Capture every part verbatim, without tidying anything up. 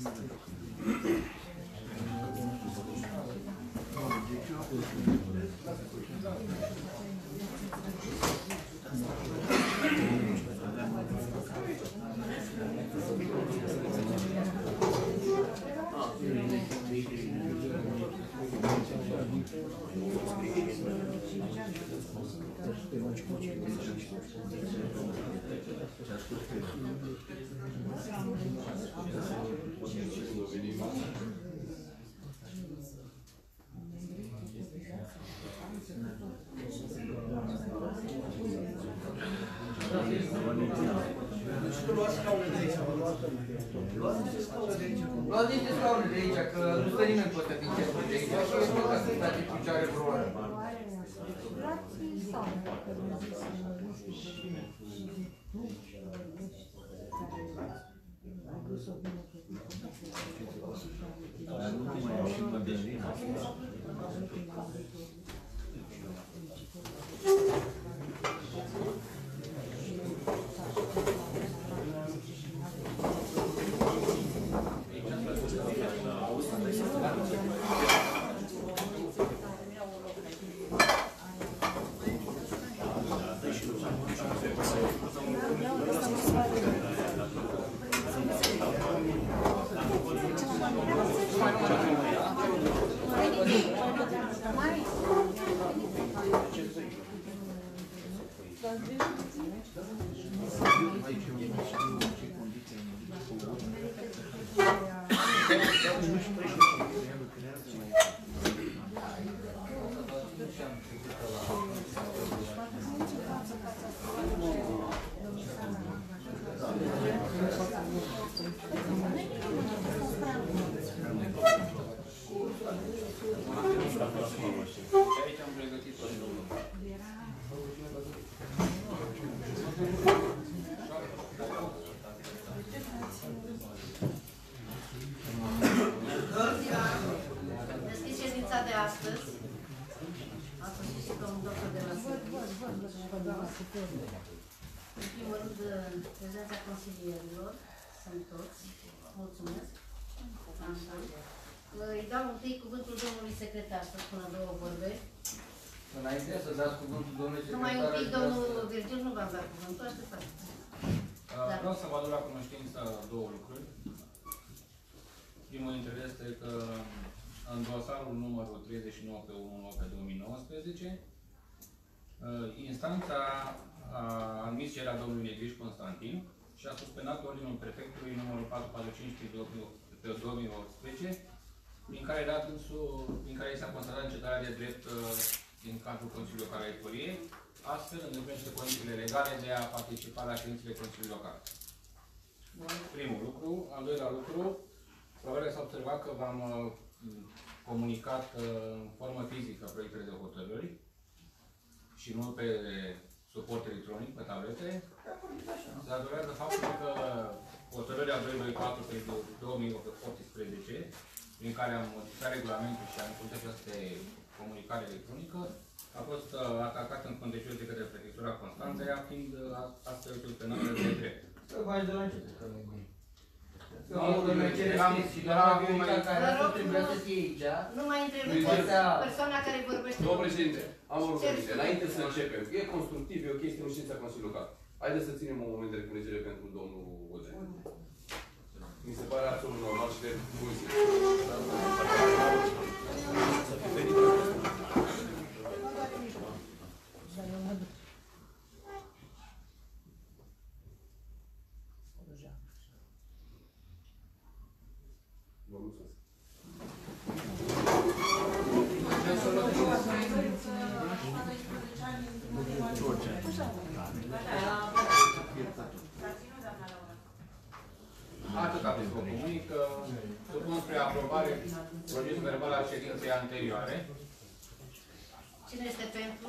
Luați niște scaune de aici, că nu stă nimeni pe ăsta din centru de aici și e tot ca să stați cu picioare vreo oră. Deschis ședința de astăzi. A fost și domnul doctor de la În primul rând, prezența consilierilor. Sunt toți. Mulțumesc. Îi dau întâi cuvântul domnului secretar să spună două vorbe. Înainte să dați cuvântul domnului secretar... Numai un pic, domnul Virgil, nu v-am dat cuvântul, așteptați. Vreau să vă aduc la cunoștință două lucruri. Primul dintre este că în dosarul numărul treizeci și nouă pe unu pe două mii nouăsprezece, instanța a admis cererea domnului Negriș Constantin și a suspendat ordinul prefectului numărul patru sute patruzeci și cinci pe două mii optsprezece, prin care, dat însul, prin care s-a constatat încetarea de drept din cadrul Consiliului Local al Ecoriei, astfel îndeplinește condițiile legale de a participa la ședințele Consiliului Local. Primul lucru. Al doilea lucru, probabil s-a observat că v-am comunicat în formă fizică proiectele de hotărâri și nu pe suport electronic, pe tablete. Se datorează faptul că hotărârea doi sute douăzeci și patru pe două mii optsprezece, prin care am modificat regulamentul și am inclus această comunicare electronică, a fost atacat în contencios de către Prefectura Constanța, fiind astfel suspenată de drept. Să faci de la început, că nu e bine. Și doamna Viorica care a fost trebuia să fie aici. Nu mai întrerupe persoana care vorbește. Domnul președinte, am o rugăminte. Înainte să începem, e constructiv, e ok, este în ședința Consiliului Local. Haideți să ținem un moment de recunoaștere pentru domnul Odea. Mi se pare absolut normal și de bun simț. Vă mulțumesc. Atât am vă comunic. Supun spre aprobare procesul verbal al ședinței anterioare. Cine este pentru?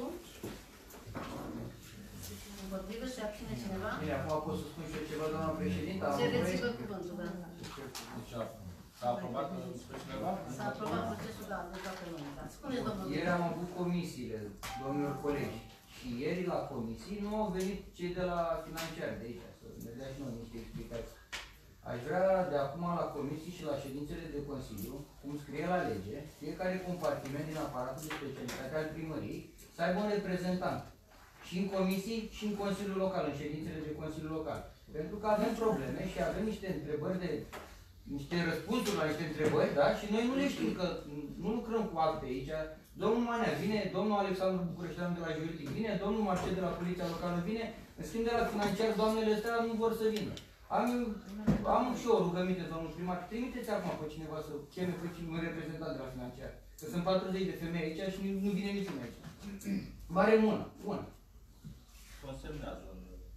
Împotrivă? Se abține cineva? Bine, acum pot să spun și eu ceva, doamna președintă? Cereți-vă cuvântul, da. Deci s-a aprobat spre cineva? S-a aprobat procesul, da, de toată lumea. Spuneți, domnul. Ieri am avut comisiile, domnilor colegi. Și ieri la comisii nu au venit cei de la financiari de aici, să ne dea și noi niște explicații. Aș vrea de acum la comisii și la ședințele de Consiliu, cum scrie la lege, fiecare compartiment din aparatul de specialitate al primăriei să aibă un reprezentant. Și în comisii și în Consiliul Local, în ședințele de Consiliu Local. Pentru că avem probleme și avem niște întrebări de niște răspunsuri la niște întrebări, da? Și noi nu le știm, că nu lucrăm cu acte aici. Domnul Manea vine, domnul Alexandru Bucureșteanu de la Juridic vine, domnul Marcel de la Poliția Locală vine, în schimb de la financiar, doamnele astea nu vor să vină. Am, am și eu o rugăminte, domnul primar, trimiteți acum pe cineva să cheme pe un reprezentant de la financiar. Că sunt patruzeci de femei aici și nu, nu vine niciun aici. Mare bună, bună. Consemnează.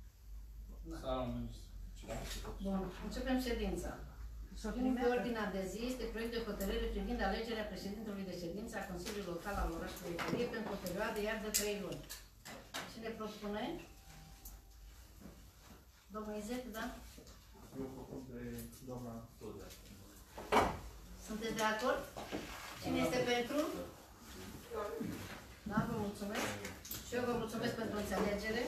Bun, începem ședința. Punct pe ordinea de zi este proiect de hotărâre privind alegerea președintelui de ședință a Consiliului Local al orașului Eterie pentru o perioadă iar de trei luni. Cine propune? Domnul Izet, da? Eu propun de doamna Tudor. Sunteți de acord? Cine este pentru? Da, vă mulțumesc. Și eu vă mulțumesc pentru înțelegere.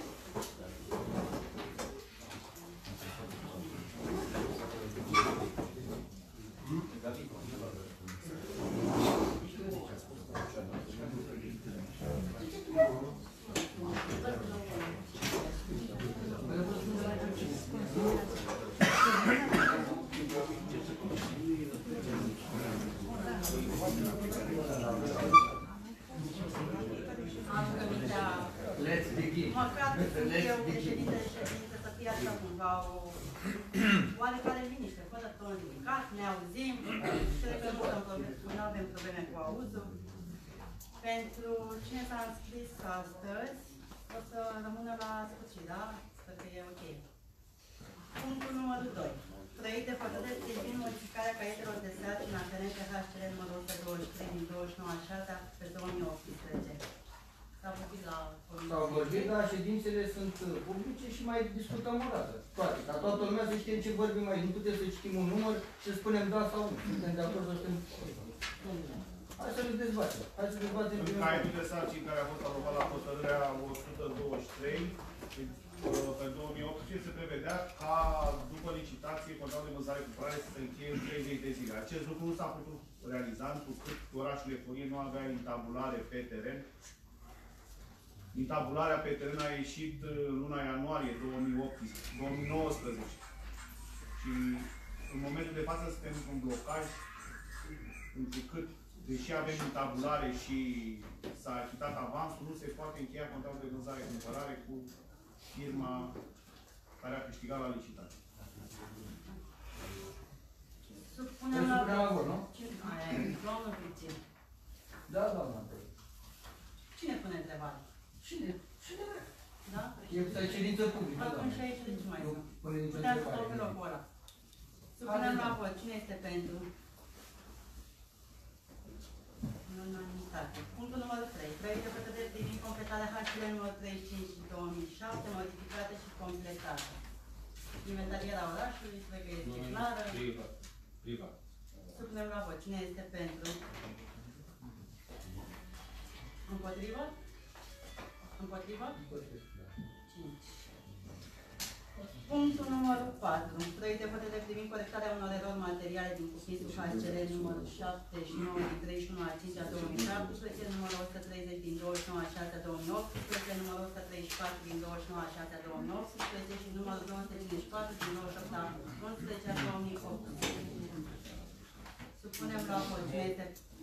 Let's begin. Măcar că sunt eu președinte de ședință să fie așa cumva o oarecare liniște, fără ton ridicat, ne auzim, cred că nu avem probleme cu auzul. Pentru cine s-a înscris astăzi, o să rămână la sfârșit, da? Sper că e ok. Punctul numărul doi. Proiect de hotărâre privind modificarea caietelor de sarcină aferente H C R numărul o sută douăzeci și trei din douăzeci și nouă a șasea pe două mii optsprezece. S-a vorbit la comisie. S-au vorbit, dar ședințele sunt publice și mai discutăm o dată. Toate, ca toată lumea să știe ce vorbim mai. Nu putem să citim un număr și să spunem da sau nu. Suntem de acord să știm. Hai să le dezbatem. Hai să dezbatem. În caietul de sarcini care a fost aprobat la hotărârea o sută douăzeci și trei pe două mii optsprezece se prevedea ca după licitație contractul de vânzare cumpărare să se încheie în treizeci de zile. Acest lucru nu s-a putut realiza întrucât orașul Eforie nu avea intabulare pe teren. Intabularea pe teren a ieșit în luna ianuarie două mii nouăsprezece și în momentul de față suntem într-un blocaj întrucât, deși avem intabulare și s-a achitat avansul, nu se poate încheia contractul de vânzare-cumpărare cu firma care a câștigat la licitație. Supunem la vot, nu? Domnul Crițin. Da, doamna. Cine pune întrebare? Cine? Cine vrea? Da? E ședință publică, Atunci doamne. aici de ce mai Nu sunt? pune nicio Puteam să întrebare. stau pe locul ăla. Supunem la vot. Cine este pentru? În unanimitate. Punctul numărul trei. Proiect de hotărâre privind completarea H C L numărul treizeci și cinci din două mii șapte, modificată și completată. Inventariera orașului, cred că este clară. Privat. Privat. Supunem la vot. Cine este pentru? Împotrivă? Împotrivă? cinci. Punctul numărul patru. Proiect de hotărâre privind corectarea unor erori materiale din cuprinsul H C R numărul șaptezeci și nouă din treizeci și unu a cincea două mii șaptesprezece, numărul o sută treizeci din douăzeci și nouă a șasea două mii optsprezece, numărul o sută treizeci și patru din douăzeci și nouă a șasea două mii optsprezece și numărul două sute cincizeci și patru din douăzeci și opt a unsprezece a două mii optsprezece. Supunem la vot. Cine este?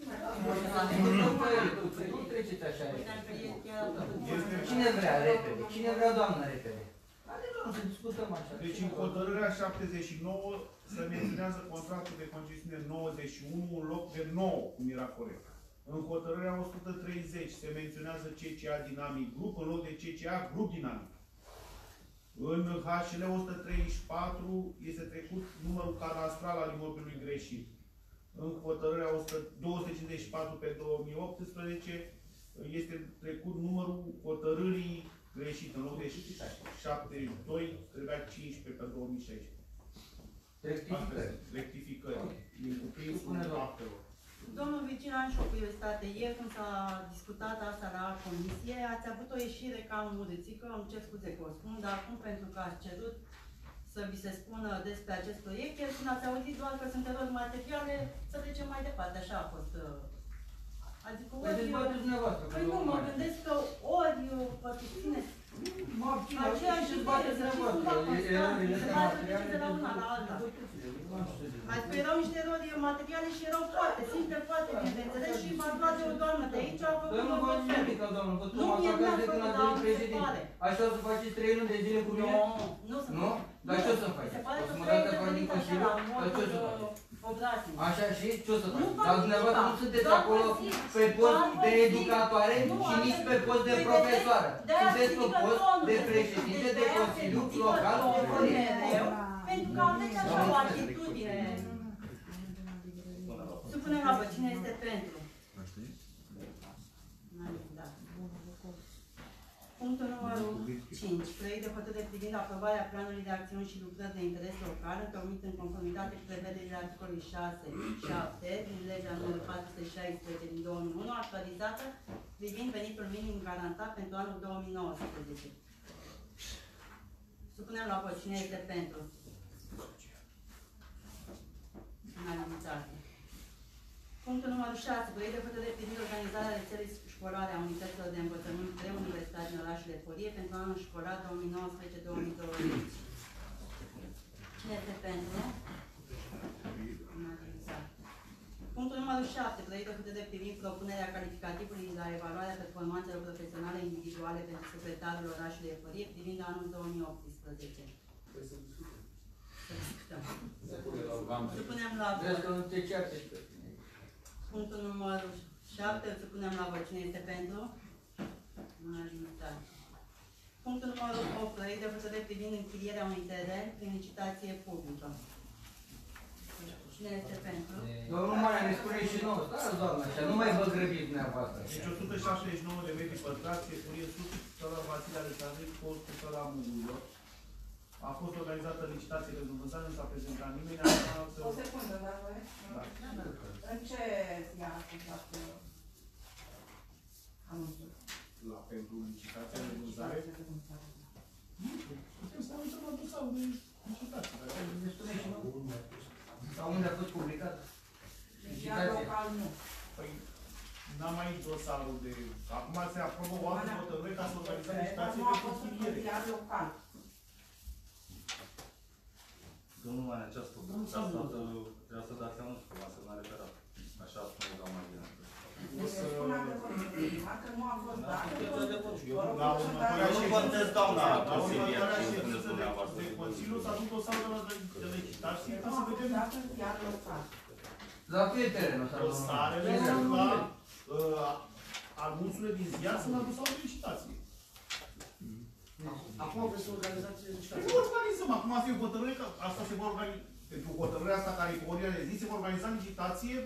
Nu treceți așa Putem că repede. e chiar Cine vrea repede? Cine vrea doamnă repede? Adică nu să discutăm așa. Deci în hotărârea șaptezeci și nouă se menționează contractul de concesiune nouăzeci și unu în loc de nouă, cum era corect. În hotărârea o sută treizeci se menționează C C A Dinamic Group în loc de C C A Grup Dinamic. În H L o sută treizeci și patru este trecut numărul cadastral al imobilului greșit. În hotărârea două sute cincizeci și patru pe două mii optsprezece este trecut numărul hotărârii greșit. În loc de șaptezeci și doi, trebuia cincisprezece pe două mii șaisprezece. Rectificări. Rectificări. Din cuprinsul faptelor. Domnul Vicin, am și o curiozitate. Ieri când s-a discutat asta la comisie, ați avut o ieșire cam urâțică, îmi cer scuze că o spun, dar acum pentru că ați cerut să vi se spună despre acest proiect, iar când ați auzit doar că sunt erori materiale, să trecem mai departe, așa a fost. Adică Păi ori... dezbateți dumneavoastră. Păi nu, mă gândesc că ori vă susțineți Mă abțin, aceeași idee, să fiți cumva constanți, să mai treceți de la una la alta. Adică erau niște erori materiale și erau foarte simple, foarte bine de înțeles și m-ați luat de o doamnă de aici, a făcut Dar nu un vă fel. nimic, doamnă, vă Nu, spun mie asta nu de mi-a când făcut, ați dar devenit mi se președinte. pare. Așa o să faceți trei luni de zile cu mine? Nu, nu să Nu? Dar ce o să faci? Se pare O că să mă trebuie dați afară din venit așa Consiliu? la Dar ce o să modul faci? obrații. Așa și ce o să Nu faci? fac Dar dumneavoastră nimic. nu sunteți Doar acolo vă zic. pe post Doar vă de zic. educatoare Nu, și nici asta- pe post de Păi profesoară. de- de-aia Sunteți pe ridică post tonul, de deci președinte de de-aia se Consiliu ridică Local. tonul Părinte. mereu, pentru că aveți așa o atitudine. Supunem la vot. Cine este pentru? Da. Punctul numărul cinci. Proiect de hotărâre privind aprobarea planului de acțiuni și lucrări de interes local, întocmit în conformitate cu prevederile articolului șase șapte din legea numărul patru sute șaisprezece din două mii unu, actualizată privind venitul minim garantat pentru anul două mii nouăsprezece. Supunem la vot. Cine este pentru? Unanimitate. Punctul numărul șase. Proiect de hotărâre privind organizarea rețelei școlare a unităților de învățământ preuniversitar din orașul Eforie pentru anul școlar două mii nouăsprezece două mii douăzeci. Cine este pentru? Unanimitate. Punctul numărul șapte. Proiect de hotărâre privind propunerea calificativului la evaluarea performanțelor profesionale individuale pentru secretarul orașului Eforie privind anul două mii optsprezece. Să discutăm. Supunem la Vezi că vot. nu te certe și pe tine. Punctul numărul șapte, îl supunem la vot. Cine este pentru? Unanimitate. Punctul numărul opt, proiect de hotărâre privind închirierea unui teren prin licitație publică. Cine este pentru? Domnul Marea ne spune și nouă. Stați, doamnă, așa, nu mai vă grăbiți dumneavoastră. Deci o sută șaptezeci și nouă de metri pătrați, Eforie Sud, sala Vasile Alexandru, postul sala Mugurilor. A fost organizată licitație de vânzare, nu s-a prezentat nimeni. O secundă, dar voi? Da. În ce zi a fost anunțul? La pentru licitația de vânzare. Nu știu, putem să uităm la dosarul de licitație. Ne spune și nouă. Sau unde a fost publicat? Iar local nu. Păi, n-am aici dosarul de... Acum se aprobă o altă hotărâre ca să organizăm licitație Nu a pentru fost în închiriere. iar local. Domnul Mane, această această dați anunțul la semnare referat. Așa spune doamna Ghina. Deci se spune adevărul, că nu a fost dat. La următoarea Nu contest, doamna La Consilie, următoarea ce ședință spuneți de, dumneavoastră. de Consiliu s-a dus dosarul de, de, de licitație ca Nu să a fost vedem dat în iar local. La fie terenul ăsta, dosarele la uh, anunțurile din ziar sunt la dosarul de licitație. Acum vreți să organizați licitație? Nu organizăm, acum asta e o hotărâre, că asta se va organiza, pentru hotărârea asta care e pe ordinea de zi, se va organiza licitație.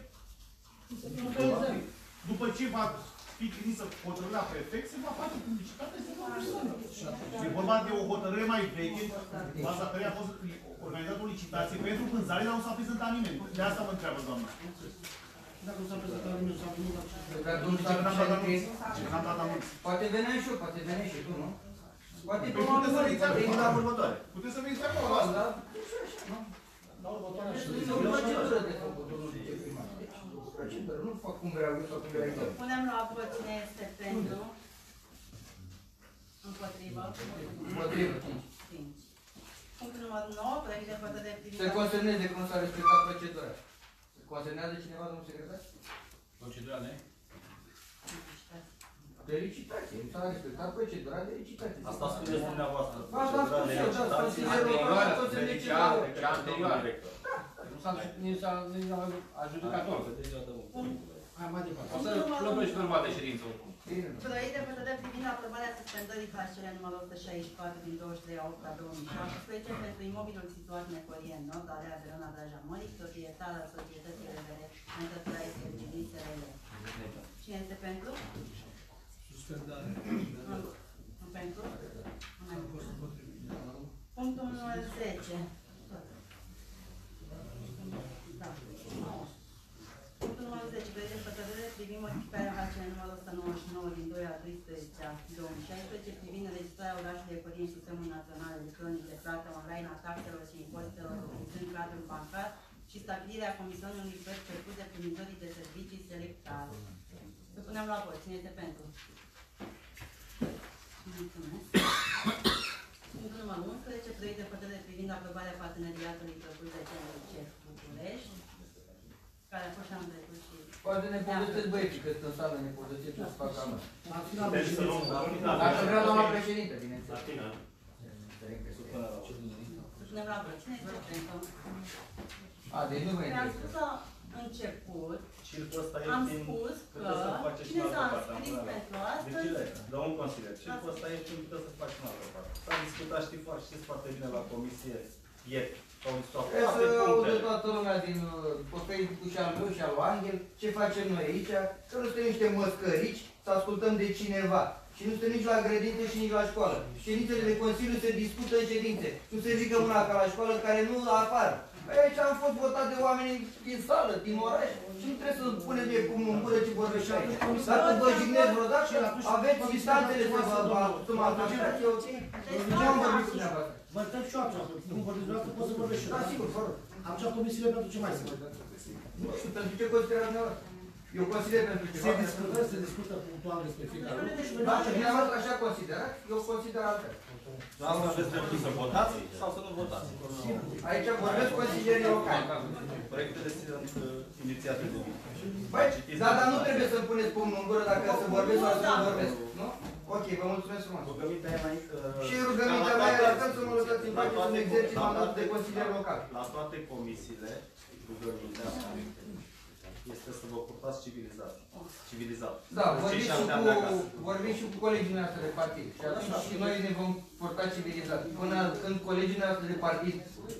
După ce va fi trimisă hotărârea prefect, se va face publicitate, se va organiza. E vorba de o hotărâre mai veche, baza care a fost organizată o licitație pentru vânzare, dar nu s-a prezentat nimeni. De asta mă întreabă doamna. Dacă nu s-a prezentat nimeni, s-a primit la Dar nu Ce s-a n-am dat anunț? prezentat. Ce n-am dat anunț? Poate veneai și eu, poate veneai și tu, nu? Poate Păi puteți să veniți acolo, la următoare. puteți să veniți acolo, Da, asta. da. la următoarea Este ședință. o procedură de făcut, domnul viceprimar. Deci, o procedură. Nu fac cum vreau eu, fac cum vreau eu. Punem la vot. Cine este pentru? Împotrivă? Împotrivă, cinci. cinci. Punctul numărul nouă, proiect de hotărâre privind... Se consemneze cum s-a respectat procedura. Se consemnează cineva, domnul secretar? Procedura de? De licitație. Nu s-a respectat procedura de licitație. Asta spuneți dumneavoastră. Asta am spus eu, da, Anterioară, tot se de zice cea, la- de cea anterioară. Director. Nu s-a nu s-a nu s-a adjudicator. Hai mai departe. O să luăm și urma de ședință oricum. Bine. Proiect de hotărâre privind aprobarea suspendării H C L numărul o sută șaizeci și patru din douăzeci și trei a opta două mii șaptesprezece pentru imobilul situat în Eforie Nord, alea Verona Draja Mării, proprietar al societății R V R Enterprise L G D S R L. Cine este pentru? Suspendare. Nu. Nu pentru? Punctul numărul zece. Da. Punctul numărul zece. paisprezece, proiect de hotărâre privind modificarea H N numărul o sută nouăzeci și nouă din doi a doisprezece a două mii șaisprezece privind înregistrarea orașului Ecorie în Sistemul Național Electronic de Plată online a taxelor și impozitelor utilizând cadrul bancar și stabilirea comisionului unui preț perceput de furnizorii de servicii selectați. Să punem la vot. Cine este pentru? Mulțumesc. Punctul numărul unsprezece, proiect de hotărâre privind aprobarea parteneriatului propus de C N C București, care a fost și am trecut și... Poate ne povestesc băieții, că sunt în sală, ne povestesc ce să facă amă. Deci să luăm Dacă vrea doamna președinte, bineînțeles. La final. Punem la vot. Cine este pentru? A, deci nu vă Mi-am interesează. spus la început, Circul ăsta e am din... spus că puteți să faceți și cine în s-a altă parte, înscris am pentru până la- astăzi, Vigile, dă un consilier. Circul ăsta e din puteți să faci în altă parte. S-a discutat, știi foarte, știți foarte bine la comisie ieri. S-au discutat Trebuie toate să audă punctele. toată lumea din uh, pe Facebook și al meu și al lui Angel, ce facem noi aici, că nu suntem niște măscărici să ascultăm de cineva. Și nu suntem nici la grădință și nici la școală. Ședințele de Consiliu se discută în ședințe. Nu se ridică mâna ca la școală care nu apar. Aici am fost votat de oameni din sală, din oraș și nu trebuie să punem de cum în gură ce vorbește aici. Dacă vă jignesc vreodată, aveți instanțele să vă să mă atacați, eu nu am vorbit cu dumneavoastră. Vă întreb și eu atunci, nu vorbiți dumneavoastră, pot să vorbesc și eu. Da, sigur, fără. Am cea comisiile pentru ce mai sunt. Nu știu, pentru ce considerați dumneavoastră? Eu consider pentru Se ceva. discută, se discută punctual despre fiecare lucru și Dacă dumneavoastră așa considerați, eu consider altfel. Asta aveți dreptul să votați sau să nu votați. Aici vorbesc consilierii locali. Proiectele sunt uh, inițiate de mine. Băi, da, dar nu trebuie să-mi puneți pumnul în gură dacă să vorbesc sau să nu vorbesc. Nu? Ok, vă mulțumesc frumos. Rugămintea e înainte... uh, Și rugămintea mea e la fel să mă lăsați în pace să-mi exercit mandatul de consilier local. La toate comisiile, rugămintea este să vă purtați civilizat. Civilizat. Da, Cei vorbim și, șapte ani de cu, acasă. vorbim și cu colegii noastre de partid. Și atunci și noi ne vom purta civilizat. Până când colegii noastre de partid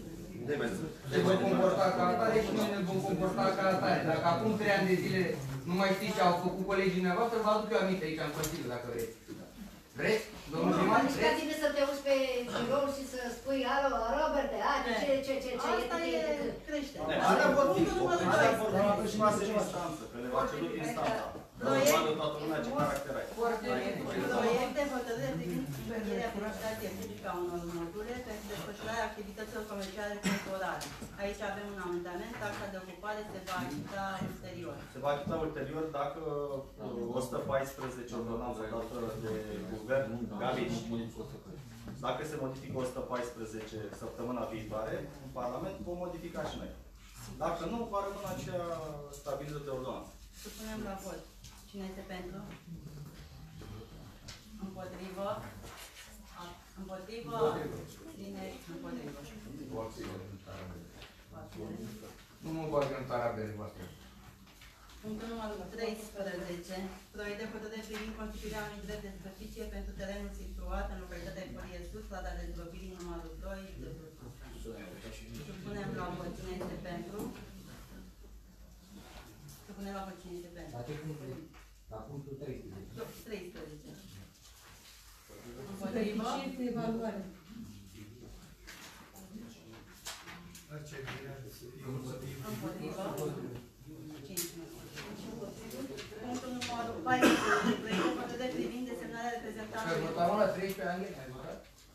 se vor comporta ca atare și noi ne vom comporta ca atare. Dacă acum trei ani de zile nu mai știți ce au făcut colegii dumneavoastră, vă aduc eu aminte aici în Consiliu, dacă vreți. Vreți? Domnul Primar? Deci ca tine să te uiți pe birou și să spui, alo, Robert, a, ce, ce, ce, ce, asta e, e e, e, creștere. Asta vor fi, Punctul numărul asta vor fi Doamna în președinte, ce instanță, că le va cerut instanța. Să Proiect. vadă toată lumea ce caracter ai. Foarte bine. Proiect de hotărâre privind încheierea publicitatea publică a unor module pentru desfășurarea activităților comerciale temporare. Aici avem un amendament, taxa de ocupare se va achita ulterior. Se va achita ulterior dacă uh, o sută paisprezece ordonanță dată de guvern Gavici, dacă se modifică o sută paisprezece săptămâna viitoare, în Parlament vom modifica și noi. Dacă nu, va rămâne aceea stabilită de ordonanță. Supunem la vot. Cine este pentru? Împotrivă? A- Împotrivă? Cine? Împotrivă. Nu mă bag în tarabele voastre. Punctul numărul treisprezece. Proiect de hotărâre privind constituirea unui drept de superficie pentru terenul situat în localitatea Ecorie Sus, strada dezvăbirii numărul doi. Supunem la vot. Cine este pentru? Supunem la vot. Cine este pentru? La ce punctul? La punctul treisprezece. treisprezece. Împotrivă? evaluare. Împotrivă? cinci. Punctul numărul paisprezece. Proiect de hotărâre privind desemnarea Și ai reprezentantului. votat mă la treisprezece ani, ai votat?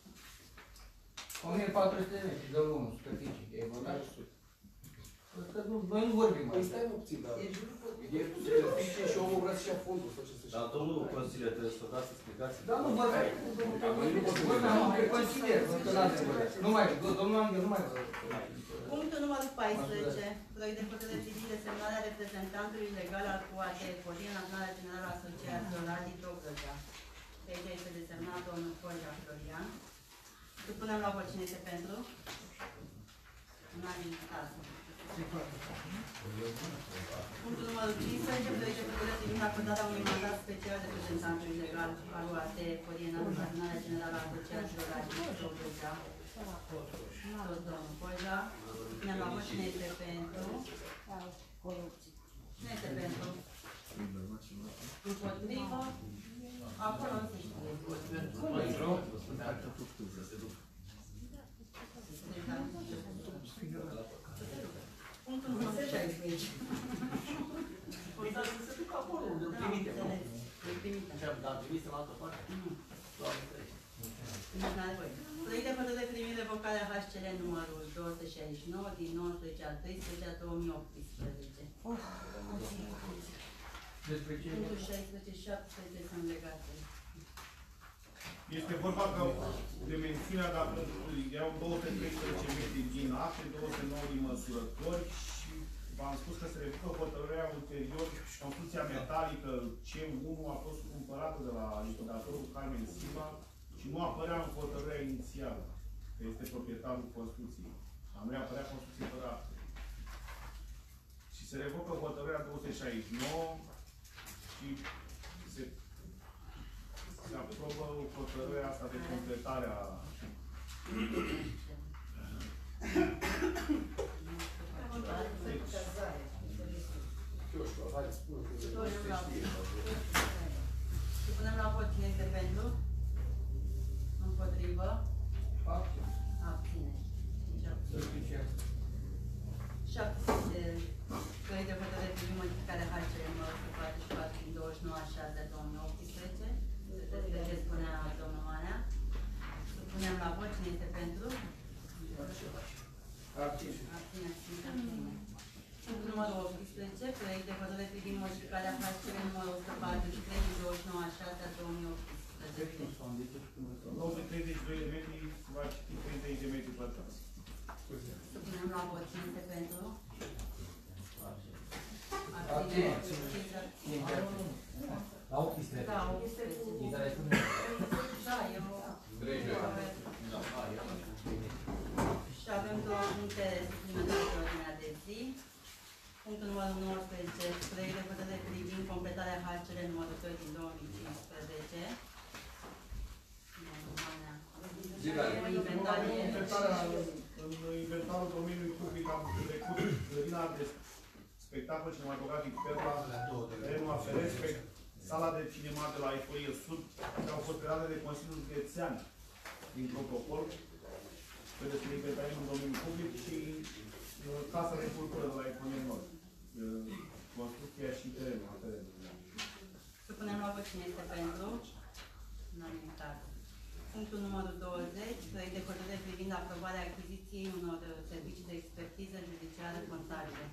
o mie patru sute de metri, dă-l unul, superficie. Ai votat? Că nu, noi nu vorbim Păi aici. stai mă puțin, dar e superficie și omul vrea să ia fondul sau ce să știe. Dar domnul consilier trebuie să dați explicații. Da, nu vorbim. Vorbeam pe consilier, că n-ați vorbit. Nu mai, domnul Angel, nu mai vorbim. Punctul numărul paisprezece. Proiect de hotărâre privind desemnarea reprezentantului legal al Q A T Ecorie în adunarea generală a Asociației Radii Dobrogea. De aici este desemnat domnul Colea Florian. Supunem la vot. Cine este pentru? Unanimitate. Punctul numărul cincisprezece. Proiect de hotărâre privind acordarea unui mandat special reprezentantului legal al U A T Ecorie în adunarea generală a Asociației Radii Dobrogea. Tot domnul Colea. Supunem la vot. Cine este pentru? Cine este pentru? Împotrivă? Acolo nu se știe. Punctul numărul șaisprezece. revocarea H C L numărul două sute șaizeci și nouă din nouăsprezece al treisprezece două mii optsprezece. Despre ce? Punctul șaisprezece și șaptesprezece sunt legate. Este vorba că de mențiunea, dacă erau două sute treisprezece metri din acte, două sute nouă din măsurători și v-am spus că se revocă hotărârea ulterior. Construcția metalică C unu a fost cumpărată de la liquidatorul Carmen Silva și nu apărea în hotărârea inițială, că este proprietarul construcției. A nu apărea construcții fără acte. Și se revocă hotărârea două sute șaizeci și nouă și se se aprobă hotărârea asta de completare a... Supunem la vot cine este pentru? Împotrivă? Abține. șaptesprezece. Proiect de hotărâre privind modificarea H C L numărul o sută patruzeci și patru din douăzeci și nouă a șasea două mii optsprezece. De ce spunea domnul Manea. Supunem la vot cine este pentru? Abține. Abține. Punctul numărul optsprezece. Proiect de hotărâre privind modificarea H C L numărul o sută patruzeci și trei din douăzeci și nouă a șasea două mii optsprezece. În loc de treizeci și doi de metri, se va citi treizeci de metri pătrați. Supunem la vot cine este pentru? Abține. La optsprezece. Da, optsprezece. Da, eu... Și avem două puncte suplimentare pe ordinea de zi. Punctul numărul nouăsprezece, proiect de hotărâre privind completarea H C L numărul doi din două mii cincisprezece. În inventarul domeniului public am trecut grădina de spectacol cinematografic Perla, terenul aferent, sala de cinema de la Eforie Sud, care au fost create de Consiliul Județean din protocol, pe despre inventarii în domeniul public și casa de cultură de la Eforie Nord. Construcția și terenul aferent. Supunem la vot cine este pentru. Unanimitate. Punctul numărul douăzeci, proiect de hotărâre privind aprobarea achiziției unor servicii de expertiză judiciară contabile.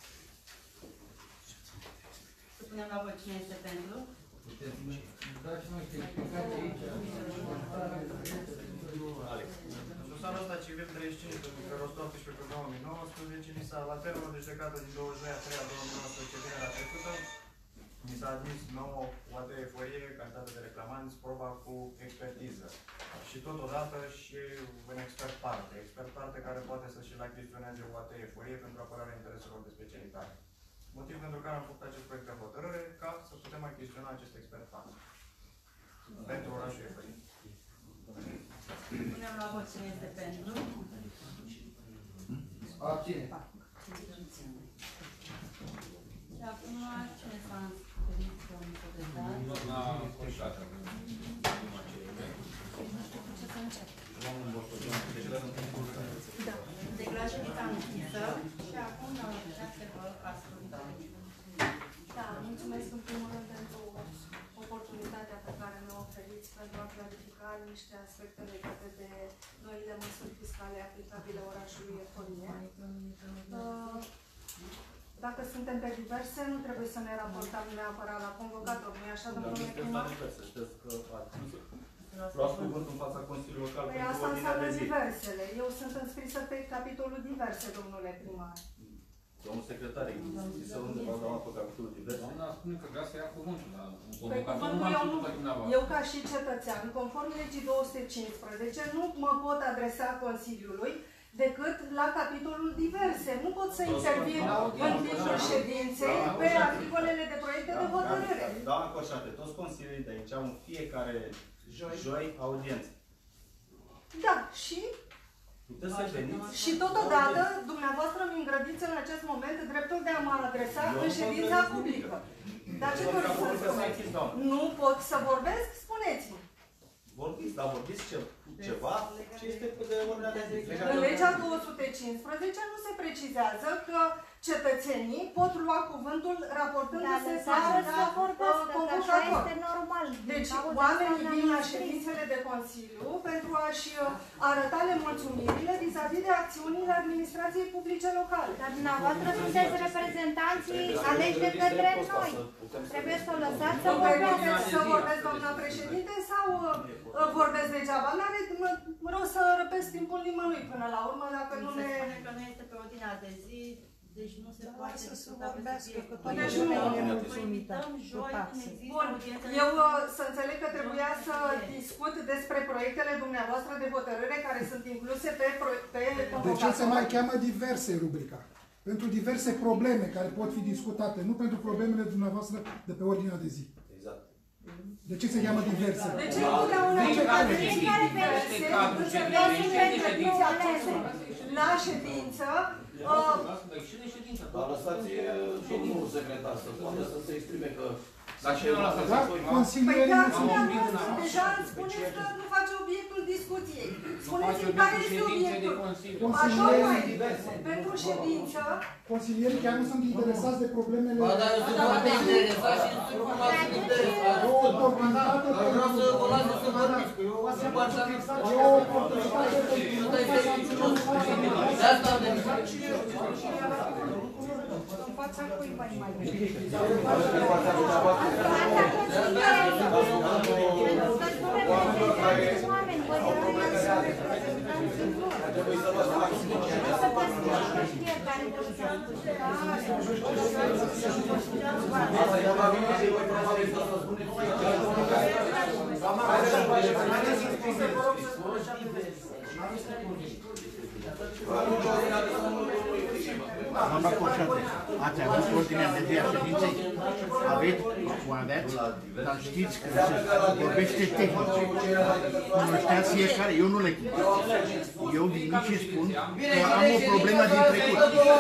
Supunem la vot cine este pentru. Dați noi niște explicații aici. În dosarul ăsta civil treizeci și cinci, pe o sută optsprezece pe două mii nouăsprezece, mi s-a la termenul de judecată din douăzeci și doi a treia două mii nouăsprezece, vinerea trecută, mi s-a admis nouă O A T Eforie, calitate de reclamanți, proba cu expertiză. Și totodată și un expert parte. Expert parte care poate să și-l achiziționeze O A T Eforie pentru apărarea intereselor de specialitate. Motiv pentru care am făcut acest proiect de hotărâre, ca să putem achiziționa acest expert parte. Pentru orașul Eforie. Punem la vot cine este pentru. Abține. Și acum cine s-a înscris domnul secretar? Doamna Coșacă. Ce să încep? Domnul Boșovian, Da. Declarația închisă și acum la următoarea se vă ascultă. Da, mulțumesc în primul rând pentru oportunitatea pe care mi-o oferiți pentru a clarifica niște aspecte legate de noile măsuri fiscale aplicabile orașului Eforie. Dacă suntem pe diverse, nu trebuie să ne raportăm neapărat la convocator, nu-i așa, domnule primar? Luați cuvântul în fața Consiliului Local Păi pentru asta ordinea înseamnă de zi. diversele. Eu sunt înscrisă pe capitolul diverse, domnule primar. Domnul secretar, există undeva doamna pe capitolul diverse? Doamna spune că vrea să ia cuvântul la un Păi convocator, nu cuvântul m-am eu nu, știut pe dumneavoastră. eu ca și cetățean, conform legii două sute cincisprezece, nu mă pot adresa Consiliului decât la capitolul diverse. Nu pot să intervin în timpul ședinței pe articolele de proiecte de hotărâre. Doamna Coșate, toți consilierii de aici au în fiecare joi audiență. Da, și Puteți să veniți. Și totodată, dumneavoastră mi îngrădiți în acest moment dreptul de a mă adresa în ședința publică. Dar ce doriți să spuneți? Nu pot să vorbesc? Spuneți-mi. Vorbiți, dar vorbiți ce, ceva ce este pe de ordinea de zi. În legea două sute cincisprezece nu se precizează că cetățenii pot lua cuvântul raportându-se Dar la să vorbească, că așa convocator. este normal. Deci Aude oamenii asta vin la ne-am ședințele de Consiliu pentru a-și arăta nemulțumirile vis-a-vis de acțiunile administrației publice locale. Dar dumneavoastră sunteți reprezentanții aleși de către noi. Trebuie să o lăsați să Vă vorbească. permiteți să vorbesc, doamna președinte, sau uh, vorbesc degeaba? N-are rost să răpesc timpul nimănui până la urmă, dacă nu Se ne... spune că nu este pe ordinea de zi, deci nu se poate să se discuta vorbească, pe că subiect. deci nu Vă invităm joi când există Bun, audiență. eu uh, să înțeleg că trebuia să discut despre proiectele dumneavoastră de hotărâre care sunt incluse pe, pro- pe De ce se mai convocator. cheamă diverse rubrica? Pentru diverse probleme care pot fi discutate, nu pentru problemele dumneavoastră de pe ordinea de zi. Exact. De ce se cheamă diverse? De ce întotdeauna Din încercați cadrul să ședinței, diverse, este cadrul încercați ședinței, să și de introduceți ședință. aceste la ședință? uh, Și de ședință. Dar lăsați domnul secretar să poată să se exprime că... Dar și nu l-a Da? Păi Consilierii da, mulțumesc. dumneavoastră, deja îmi spuneți că nu face obiectul discuției. Face Spuneți-mi care obiectul este ședinței de obiectul. Consiliu. Așa Consilierii mai, diverse. pentru ședință, Consilierii chiar nu sunt interesați de problemele... Ba, dar eu sunt foarte interesat și sunt cum ați interesat. E o oportunitate Dar vreau să vă las să vorbiți, că eu sunt foarte E o oportunitate pentru... De asta am venit. în fața cuiva mai Oameni, voi sunt reprezentanții lor. Trebuie să vă fac Să vă știe care trebuie să asculte. Asta e probabil și voi probabil să vă spuneți Doamna Coșate, ați avut ordinea de zi a ședinței? Aveți? O aveați? Dar știți că se vorbește tehnic. Cunoșteați fiecare, eu nu le cunosc. Eu vin și spun că am o problemă din trecut.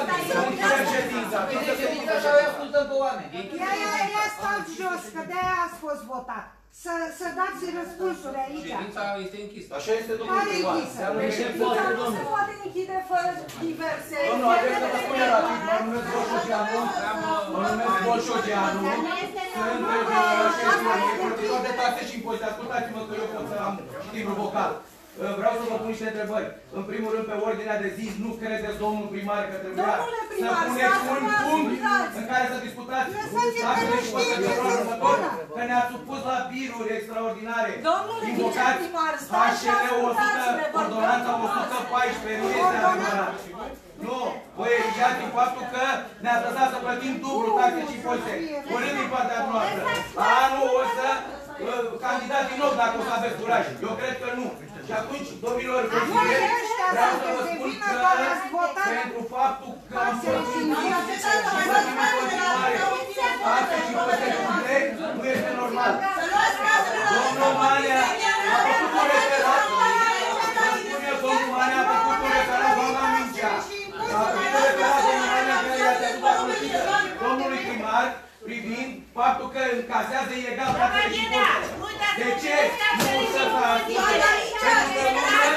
Vine ședința și noi ascultăm pe oameni. Ia, ia, ia, stați jos, că de-aia ați fost votat. Să, să dați răspunsuri aici. Ședința este închisă. Așa este, domnul Care primar. închisă? Deci ședința nu se poate închide fără diverse... Domnul, haideți să vă spun eu rapid, mă numesc Bolșogeanu, mă numesc Bolșogeanu, sunt plătitor de taxe și impozite. Ascultați-mă că eu pot să am timpul vocal. Vreau să vă pun niște întrebări. În primul rând, pe ordinea de zi, nu credeți, domnul primar, că trebuia Domnule să primar, puneți stați, un stați, punct stați. în care să discutați Lăsați-l că nu știe ce să spună. că ne-ați supus la biruri extraordinare. Domnule Invocați viceprimar, stați și H L o sută, ascultați-ne, vă ordonanța rog. o sută paisprezece, nu este adevărat. Nu, vă erigați din faptul că ne-ați lăsat să plătim dublu taxe și impozite. Urât din partea noastră. Anul o să uh, candidați din nou dacă o să aveți curaj. Eu cred că nu. Și atunci, domnilor consilieri, vreau să vă spun că pentru faptul că am plătit taxe și impozite, nu este normal. Domnul Manea a făcut un referat. Spune domnul Manea a făcut un referat, doamna Mincea. A făcut un referat domnul Manea care i-a trecut la cunoștință domnului primar privind faptul că încasează ilegal taxele și impozite. De ce nu o să faci? Pentru că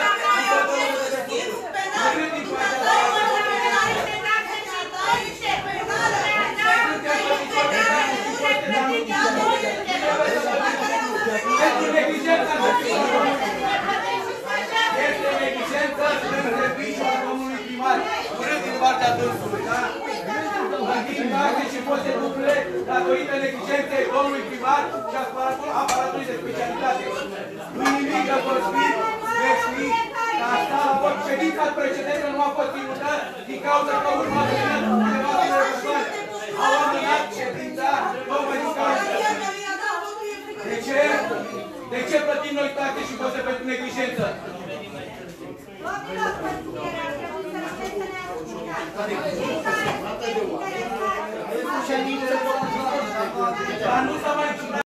nu urât din partea noastră. Este neglijența Este neglijență în serviciul domnului primar. Urât din partea dânsului, da? Din taxe și impozite duble datorită neglijenței domnului primar și aparatului de specialitate. Nu-i nimic de vorbit, veți ști că asta a fost ședința precedentă, nu a fost ținută din cauza că urma de câteva persoane au amânat ședința tocmai din cauza. De ce? De ce plătim noi taxe și impozite pentru neglijență? Dar nu s-a mai